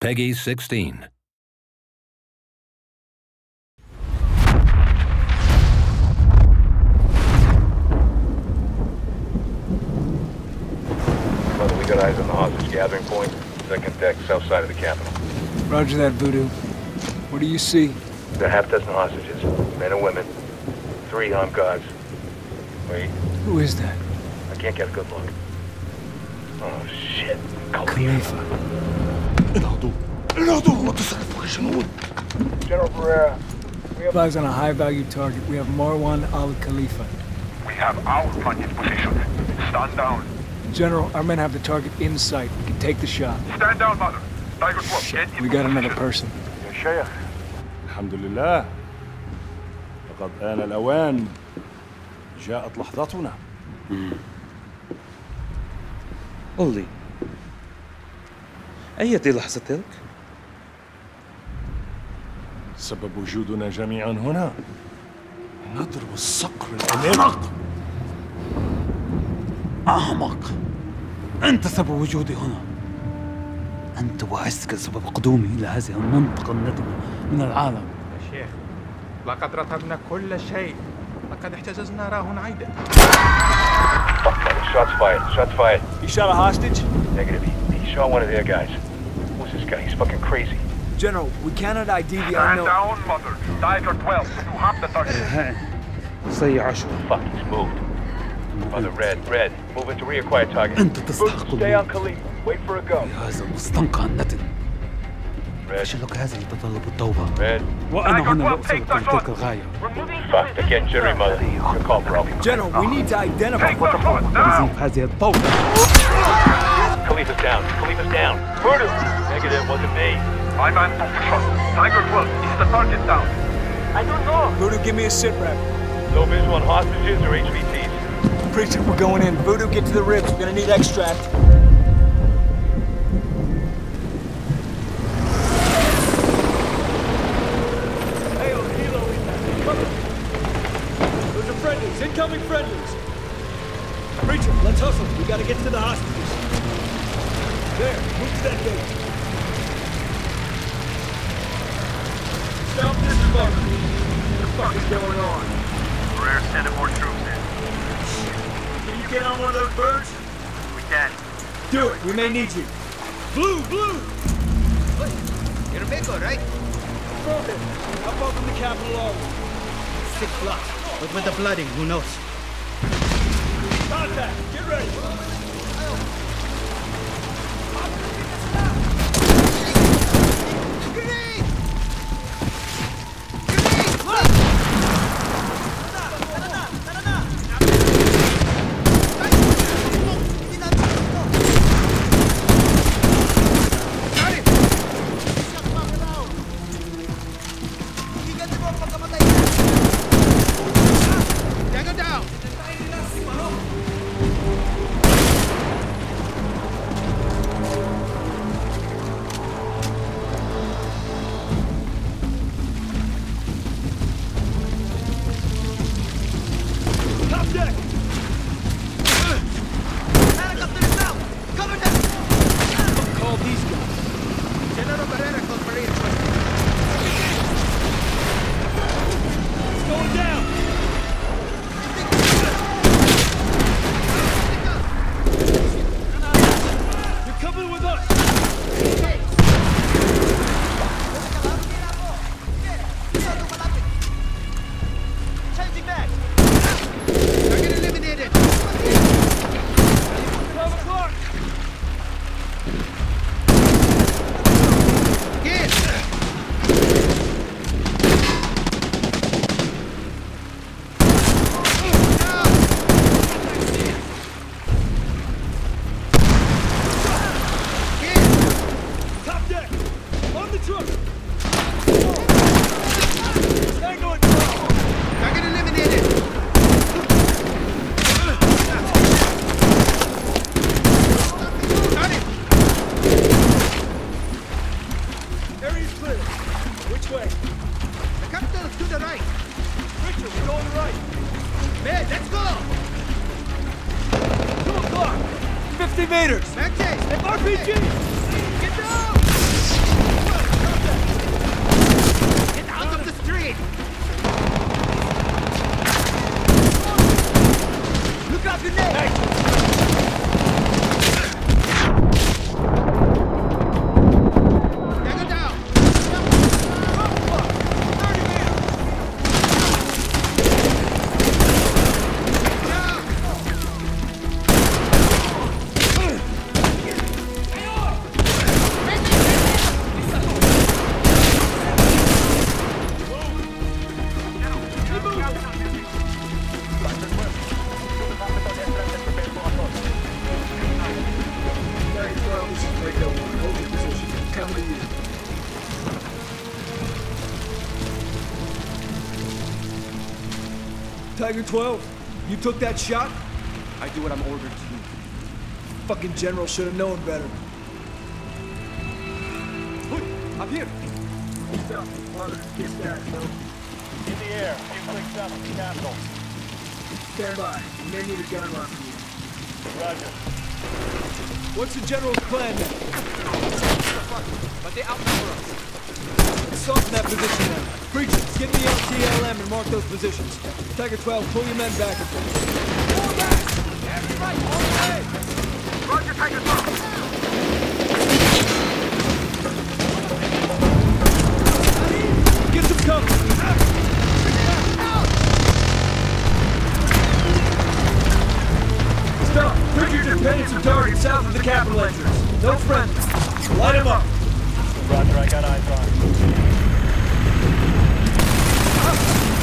Peggy 16. Brother, we got eyes on the hostage gathering point. Second deck, south side of the Capitol. Roger that, Voodoo. What do you see? There are half dozen hostages, men and women. 3 armed guards. Wait, Who is that? I can't get a good look. Oh, shit. Khalifa. General Pereira, we have Eyes on a high-value target. We have Marwan al-Khalifa. We have our target positioned. Stand down. General, our men have the target in sight. We can take the shot. Stand down, mother. Tiger 12, get in We got another position. person. يا شيخ. الحمد لله. لقد آن الأوان. جاءت لحظتنا. قل لي أية لحظة تلك؟ سبب وجودنا جميعا هنا نضرب الصقر الأمامي. أحمق! أنت سبب وجودي هنا. أنت وعزك سبب قدومي إلى هذه المنطقة النتنة من العالم. يا شيخ، لقد رتبنا كل شيء. لقد احتجزنا راهن عيدا. Shots fired. Shots fired. You shot a hostage? Negative. He shot one of their guys. Who's this guy? He's fucking crazy. General, we cannot ID the Stand unknown. down, mother. Tiger 12, you have the target. سي عشر. Fuck, he's moved. Brother, red. Moving to reacquire target. أنت تستحق Stay on الموت Khalifa. Wait for a go. في هذا المستنقع النتن. Red. فشلك هذا يتطلب التوبة. Red. وأنا هنا لأوصلك لتلك الغاية. Fuck, they're getting jittery, mother. Good call, bro. General, we need to identify Take the shot now. نزيف هذه الفوضى. Khalifa's down. Khalifa's down. Voodoo. Negative, wasn't me. My man took the shot. Tiger 12, is the target down? I don't know. Voodoo, give me a sit rep. No visual on hostages or HVTs. Preacher, we're going in. Voodoo, get to the ribs. We're gonna need extract. Those are friendlies. Incoming friendlies. Preacher, let's hustle. We gotta get to the hostages. There, move to that gate. Stop this fucker. What the fuck is going on? We're sending more troops in. Can you get on one of those birds? We can. Do it. We may need you. Blue! You're Mako, right? Affirmative. How far from the Capitol are we? 6 blocks. But with the flooding, who knows? Contact! Get ready! meters! Back chase! RPG! Get down! Tiger 12, you took that shot? I do what I'm ordered to do. Fucking general should have known better. Up here! In the air, 267, capital. Stand by. We may need a gun run from you. Roger. What's the general's plan then? But they outnumber us. Soften that position then. Preacher, get the LTLM and mark those positions. Tiger 12, pull your men back a bit. Fall back! Every right, all the way! Roger, Tiger 12. Get some cover! Stop! Preacher just painted some targets south of the Capitol entrance. No friendly. Light them up! Roger, I got eyes on.